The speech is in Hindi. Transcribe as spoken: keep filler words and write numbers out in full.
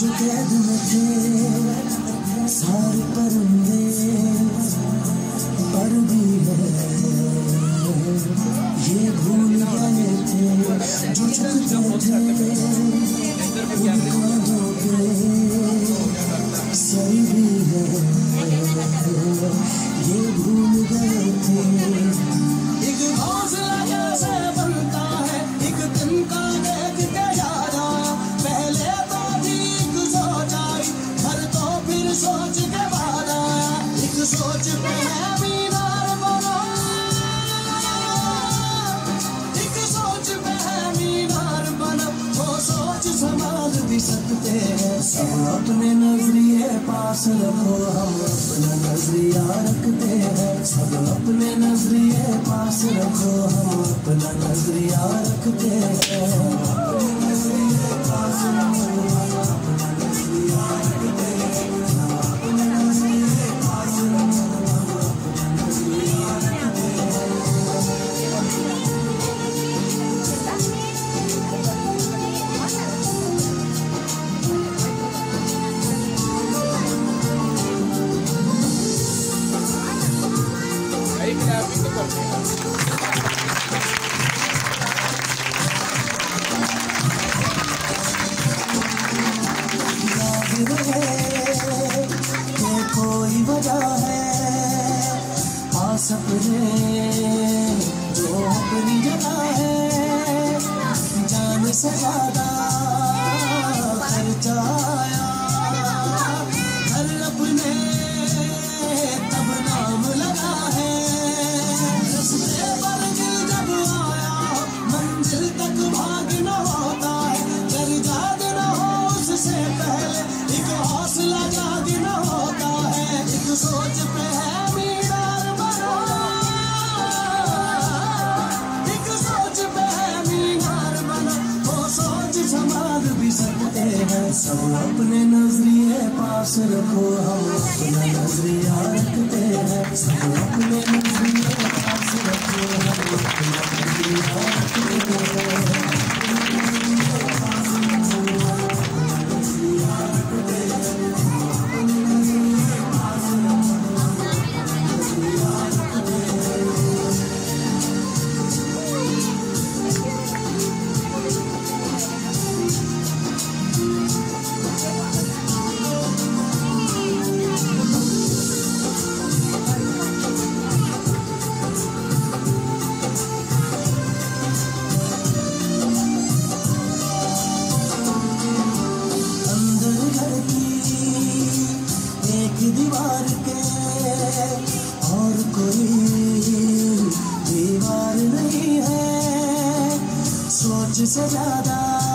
जो कैद में थे सारे परिंदे पर भी है ये भूल गए थे जो चुकते थे उन कांधों पे सर भी है ये भूल गए थे। एक हौसला जैसे बनता है एक दिन का देख के याद आया पहले तो ठीक सोच आई घर तो फिर सोच के बाद आया एक सोच पे है मीनार बना एक सोच पे है मीनार बना वो सोच संभाल भी सकते हैं सब अपने नजरिए पास रखो हम अपना नजरिया रखते हैं सब अपने नजरिए पास रखो हम अपना नजरिया रखते हैं अपने नजरिए पास रखो हम अपना नजरिया रखते हैं अपने नजरिए पास रखो हम अपना नजरिया रखते हैं। कोई वजह है पास अपने जो अपनी जगह है जान से ज्यादा खर्चा आया घर अपने तब नाम लगा है रस्ते पर दिल जब आया मंजिल तक भाग न होता है डर जाग न हो उससे पहले एक हौसला जाग न होता है एक सोच पे है मीनार बना एक सोच पे है मीनार बना वो सोच संभाल भी सकते हैं सब अपने नजरिए पास रखो हम अपना नजरिया रखते हैं सब अपने नजरिए पास रखो हम अपना नजरिया रखते हैं। दीवार के और कोई दीवार नहीं है सोच से ज्यादा